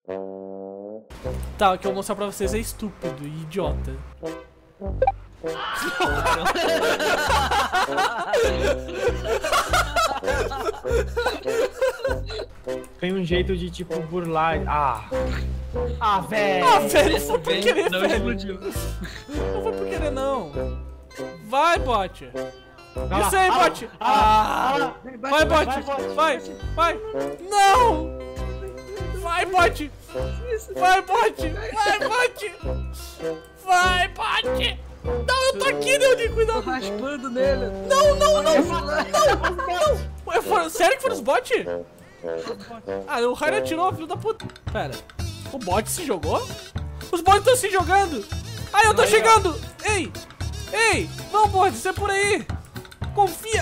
Tá, o que eu vou mostrar pra vocês é estúpido e idiota. Tem um jeito de tipo burlar. Velho! Ah, velho, não foi por querer, Não velho. explodiu. Não foi por querer, não. Vai, bot. lá, Isso aí, ah lá, bot. ah lá. Vai, bot. Vai. Não. Vai, bot. Vai, bot. Vai, bot. Não, eu tô aqui, Leoni, cuidado. Tô raspando nele. Não. Sério que foram os bots? Ah, o Rainer atirou, filho da puta. Pera, o bot se jogou? Os bots estão se jogando. Ah, eu tô chegando. Ei, não, bot, você é por aí. Confia.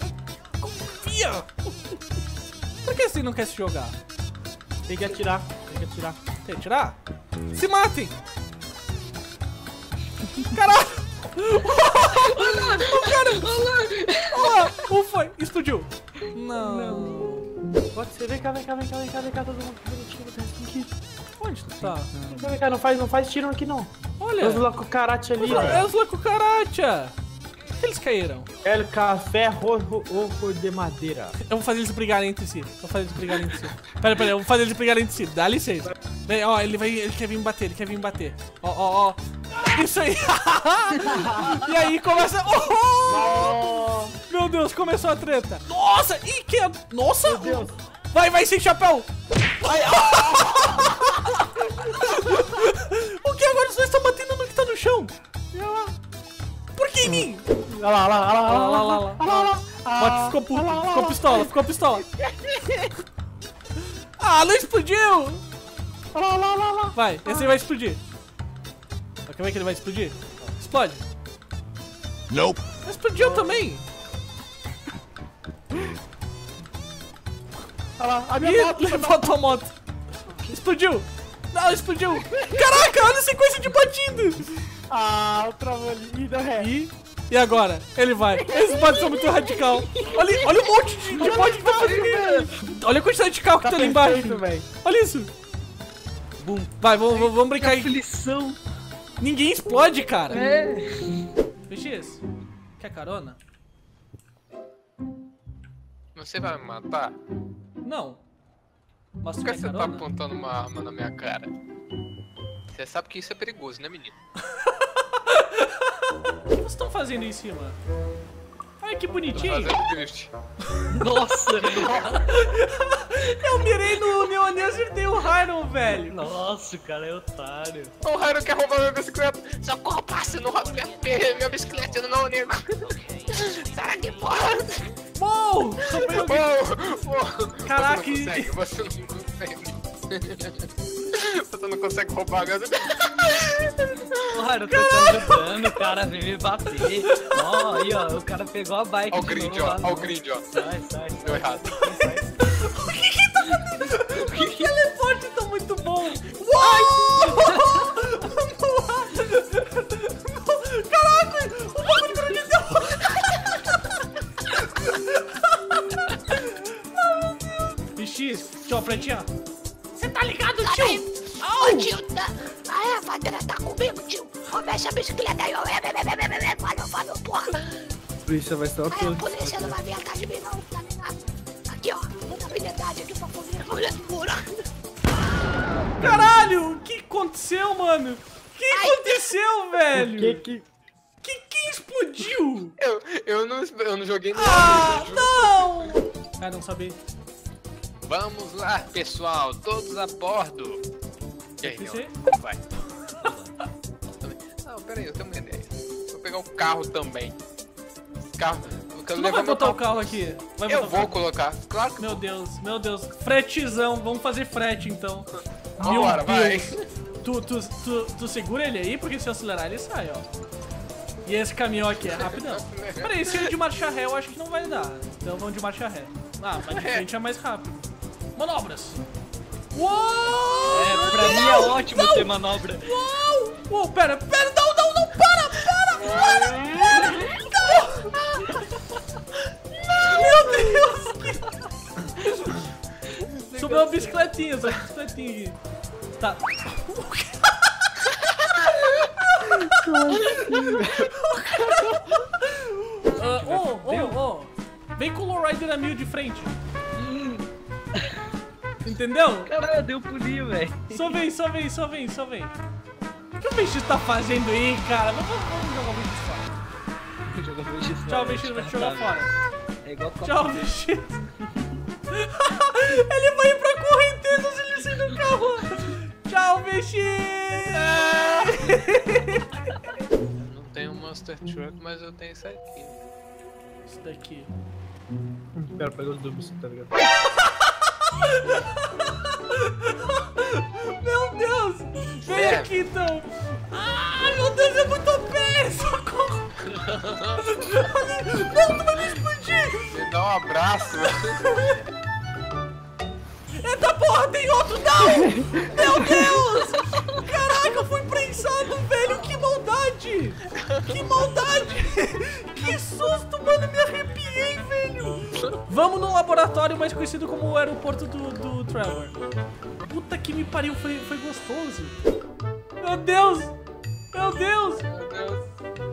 Por que você não quer se jogar? Tem que atirar. Tem que atirar? Se matem. Caralho. O cara. Olha lá, foi, explodiu. Não. Pode ser, vem cá, todo mundo. Aqui. Onde tu tá? Vem cá, não faz tiro aqui não. Olha. Os Lacucarate ali, É os Lacucaracha. Por que eles caíram? El café rojo de madeira. Eu vou fazer eles brigarem entre si. Pera, eu vou fazer eles brigarem entre si. Dá licença. Vem, ó, ele quer vir me bater, Ó. Isso aí. E aí começa... Oh! Meu Deus, começou a treta. Nossa, Nossa! Meu Deus. Vai sem chapéu. O que agora? Os dois estão batendo no que tá no chão. Por que em mim? Olha lá. Bot ficou puto, ficou pistola. Ah, não explodiu! Olha lá. Vai, esse aí vai explodir. Como é que ele vai explodir? Explode. Nope. Explodiu também. Olha lá, a minha Ih, moto. levantou a moto. Explodiu. Não, explodiu. Caraca, olha a sequência de batidas. O travolinho da ré. E agora? Ele vai. Esses bots são muito radical. Olha o monte de bot que tá fazendo. Olha a quantidade de carro que tá ali embaixo. Velho. Olha isso. Bum. Vai, vamos brincar aí. Aflição. Ninguém explode, cara. É. BX, quer carona? Você vai me matar? Não. Mas tu Por que quer você tá carona? apontando uma arma na minha cara? Você sabe que isso é perigoso, né, menino? O que vocês estão fazendo aí em cima? Ai, que Tô bonitinho. fazendo drift. Nossa. Eu mirei no Neon e acertei o Hyron, velho. Nossa, o cara é otário. O Rairo quer roubar minha bicicleta. Socorro, passa, não rouba minha bicicleta, eu não, nego. Sai daqui, porra. Uou! Caraca, Você não consegue. Você não consegue roubar a gasolina. Claro, eu tô te ajudando, o cara veio me bater. Ó, aí, ó, o cara pegou a bike. Ó o de grid, novo ó. lá. Ó o grid, ó. Sai. Deu errado. O que tá acontecendo? O teleporte tá muito bom. Uau! Caraca, o bagulho grandizão. BX, tio, Frantinha. Você tá ligado, tio? Ô tio, a Fadera tá comigo, tio. Mexe a bicicleta aí, ó. Falou, porra. Polícia vai estar Aí a polícia não vai vir atrás de mim, não, tá ligado? Aqui, ó. Muita habilidade aqui pra poder mulher pura. Caralho, o que aconteceu, mano? O que aconteceu, velho? Que Quem explodiu? Eu não joguei no Não! Ah, não sabia. Vamos lá, pessoal, todos a bordo. E aí, Você? vai. Não, pera aí, eu tenho uma ideia. Vou pegar o carro também. Carro. Tu não vai botar o carro aqui? Vai botar Eu o vou carro? colocar. Claro que Meu Deus. Fretezão, vamos fazer frete então. Vambora, vai. Tu segura ele aí, porque se eu acelerar ele sai, ó. E esse caminhão aqui é rapidão. Peraí, se ele de marcha ré eu acho que não vai dar. Então vamos de marcha ré. Ah, mas de frente é mais rápido. Manobras! Uou! É, pra mim é ótimo ter manobra. Uou, pera, não, para! Meu Deus! Subiu uma bicicletinha aqui. Tá. Vem com o Lowrider a 1000 de frente. Entendeu? Caralho, deu pulinho, velho. Só vem. O que o BX tá fazendo aí, cara? Vamos jogar o BX fora. Tchau, BX, vou te jogar fora. É igual Tchau, BX. Ele vai ir pra correnteza se ele sair do carro. Tchau, BX. Não tenho um Monster Truck, mas eu tenho isso aqui. Isso daqui. Quero pegar os dubos, tá ligado? Meu Deus! Vem aqui então! Ai, meu Deus, é muito pé! Socorro! Não, tu vai me explodir! Me dá um abraço. Eita porra, tem outro! Não! Meu Deus! Caraca, eu fui prensado, velho! Que maldade! Que maldade! Que susto, mano! Me arrepiei, velho! Vamos no laboratório mais conhecido como o aeroporto do Trevor. Puta que me pariu, foi gostoso. Meu Deus! Meu Deus! Meu Deus.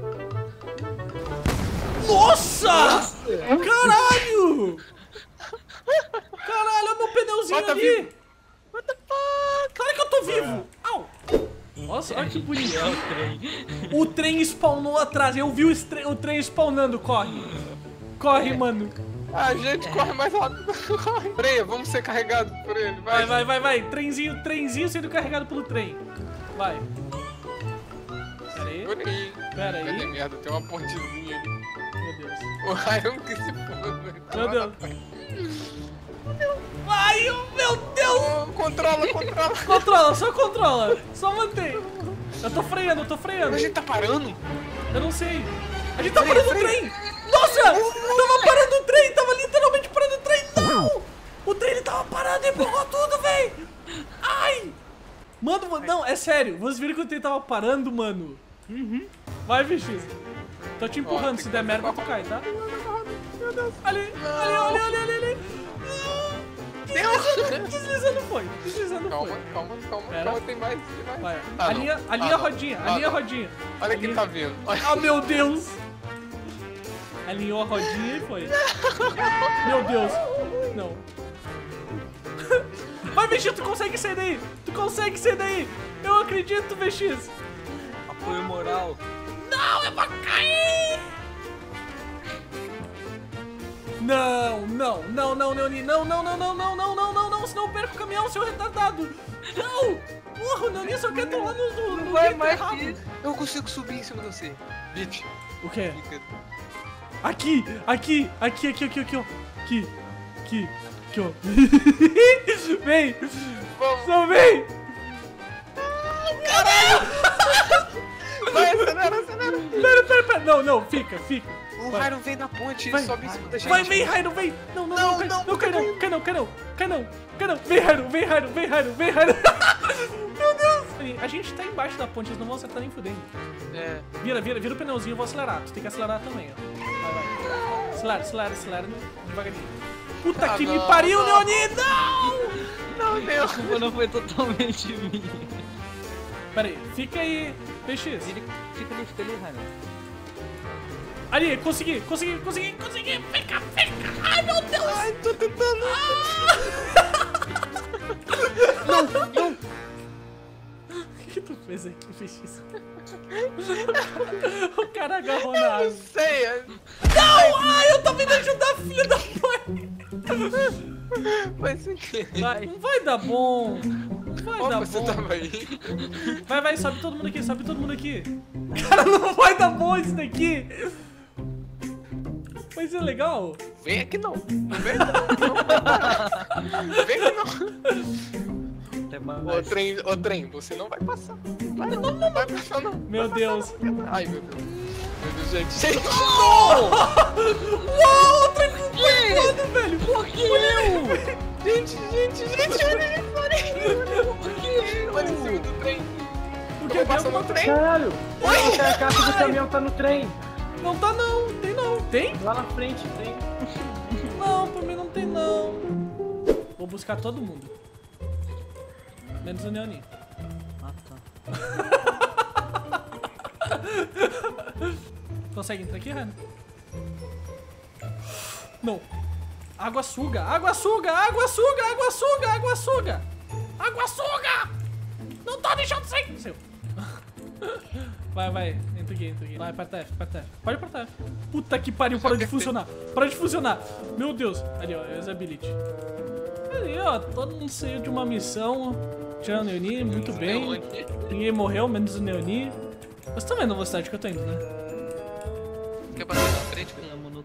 Nossa! Caralho! Caralho, olha meu pneuzinho Ó, tá ali! vivo. What the fuck? Claro que eu tô vivo! Au! Nossa, olha que bonito. O trem spawnou atrás. Eu vi o trem spawnando. Corre. Corre, mano. A gente corre mais rápido. Corre. Freia, vamos ser carregados por ele. Vai. Trenzinho sendo carregado pelo trem. Vai. Pera aí. Cadê merda? Tem uma pontezinha ali. Meu Deus. O Ryan que se foda. Meu Deus. Ai, meu Deus. Controla. Só controla. Só mantém. Eu tô freando. A gente tá parando? Eu não sei. A gente tá parando o trem. Nossa! Tava parando o trem. Tava literalmente parando o trem. Não! O trem ele tava parado e empurrou tudo, véi. Ai! Mano, não, é sério. Vocês viram que o trem tava parando, mano? Vai, VX. Tô te empurrando. Se der merda, tu cai, tá? Meu Deus. Ali. Deslizando foi. Calma. Pera. Tem mais. Vai. Ah, alinha não. a rodinha. Alinha a rodinha. Olha quem tá vindo. Ah, meu Deus. Alinhou a rodinha e foi. Meu Deus. Não. Vai, VX, tu consegue sair daí. Eu acredito, VX. Apoio moral. Não, é pra cair. Não, Neoni. Não, senão eu perco o caminhão, seu retardado. Não. Porra, o Neoni só quer trollar no vai mais errado. que Eu consigo subir em cima de você. Bitch. O quê? Fica. Aqui, ó. Aqui, ó. Vem! Vamos. Só vem! Vai, acelera. Pera. Não, fica. O Ryan vem na ponte e Vai. sobe em cima da gente. Vai, vem, Rhino, vem! Não, cai não. Vem, Rhino. Meu Deus! A gente tá embaixo da ponte, eles não vão acertar nem fudendo. É. Vira o pneuzinho, eu vou acelerar. Tu tem que acelerar também, ó. Vai. Acelera, devagarinho. Puta que me pariu, Neoni! Não! Não, Deus. A culpa não foi totalmente minha. Pera aí, fica aí, PX. Fica ali, Ryan. Ali, consegui. Fica. Ai, meu Deus. Ai, tô tentando. Não. O que tu fez aqui, PX? O cara agarrou na Eu árvore. sei. Não! Ai, eu tô vindo ajudar, filho da mãe. Vai sem querer. Não vai dar bom. Não vai dar Você bom. tava aí. Vai, sobe todo mundo aqui. Cara, não vai dar bom isso daqui. Mas é legal. Vem aqui não. Vem aqui não. Até mais. Ô trem, você não vai passar. Não vai passar não. Meu Deus. Ai, meu Deus. Meu Deus, gente. Uau, o trem foi voando, velho. Por que eu? Gente, olha em cima do trem. O que Eu passo no trem. Caralho! A caixa do caminhão tá no trem. Não tá não, tem não. Tem? Lá na frente tem. Não, pra mim não tem não. Vou buscar todo mundo. Menos o Neoninho. Ah, tá. Consegue entrar aqui, Rani? Não. Água suga, água suga, água suga, água suga, água suga. Água suga! Não tô deixando sem. Seu. Vai, entra aqui. Vai, aperta F. Pode apertar F. Puta que pariu, parou de funcionar. Meu Deus. Ali, ó, usability. Ali, ó, todo mundo saiu de uma missão. Tirando o Neoni, muito bem. Ninguém morreu, menos o Neoni. Vocês estão vendo a velocidade que eu tô indo, né? Quer bater na frente com no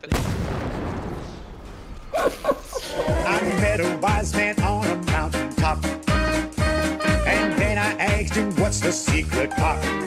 I met a wise man on a mountain top, and then I asked him what's the secret pop.